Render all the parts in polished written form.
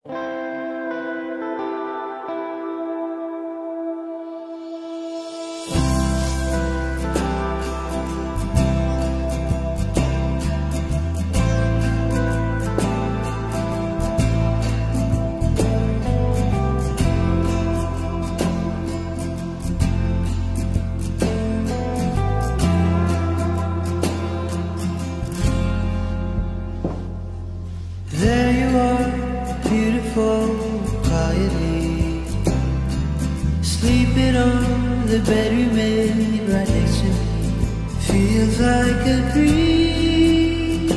There you are, beautiful, quietly sleeping on the bed we made right next to me. Feels like a dream,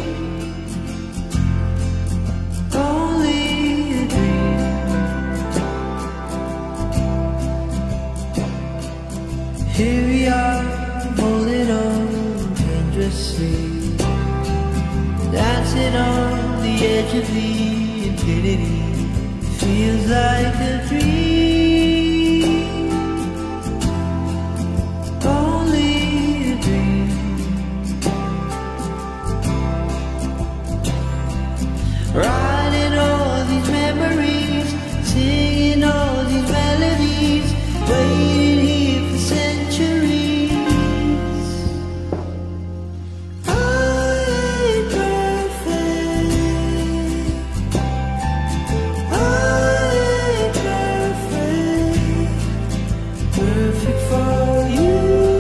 only a dream. Here we are, holding on dangerously, dancing on the edge of the infinity. Feels like a dream, only a dream. Writing all these memories, singing all these melodies, waiting here for centuries. Perfect for you,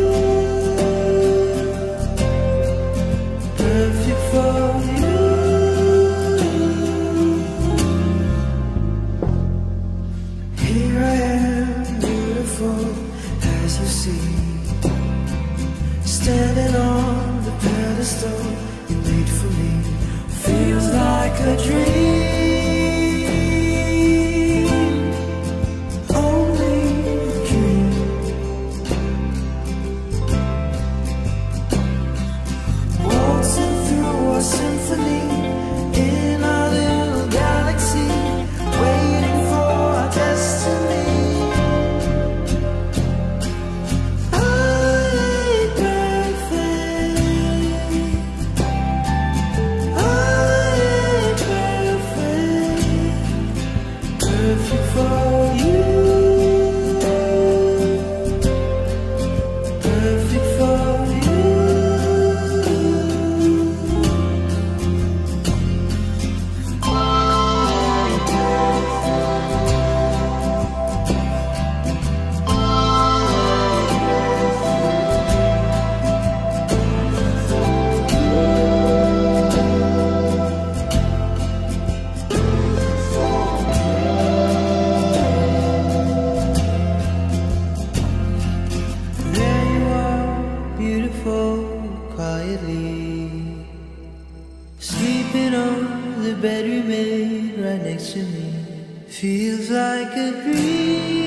perfect for you. Here I am, beautiful as you see, standing on the pedestal you made for me. Feels like a dream. Symphony in our little galaxy, waiting for our destiny. I ain't perfect, I ain't perfect, perfect for you, perfect for you. Beautiful, quietly sleeping on the bed we made right next to me. Feels like a dream.